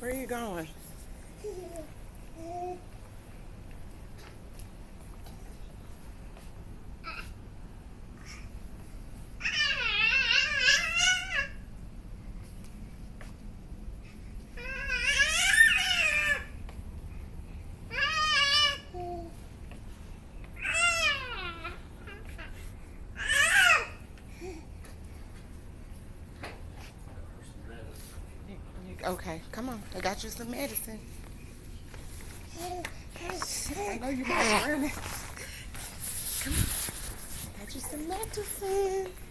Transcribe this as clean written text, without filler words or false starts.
Where are you going? Okay, come on. I got you some medicine. I know you might be running. Come on. I got you some medicine.